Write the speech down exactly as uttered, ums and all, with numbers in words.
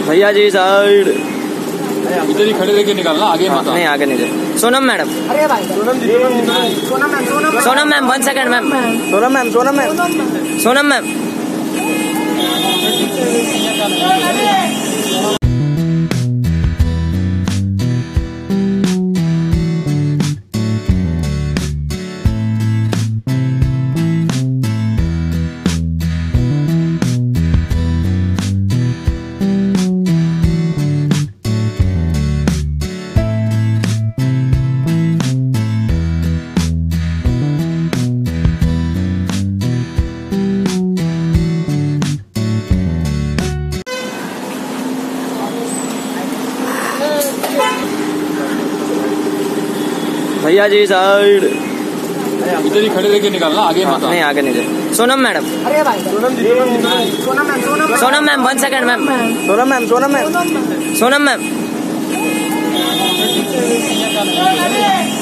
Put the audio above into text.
भैया जी साइड इधर ही खड़े रह के निकालना, आगे मत। नहीं आगे नहीं। सोनम मैडम, अरे भाई Sonam ji, Sonam ma'am, Sonam Sonam ma'am, one second ma'am. Sonam ma'am, Sonam ma'am, Sonam ma'am. भैया जी साइड इधर ही खड़े रह के निकालना, आगे मत। नहीं आगे नहीं। सोनम मैडम, अरे भाई Sonam ji, Sonam ma'am, Sonam Sonam ma'am, one second ma'am. Sonam ma'am, Sonam ma'am, Sonam ma'am.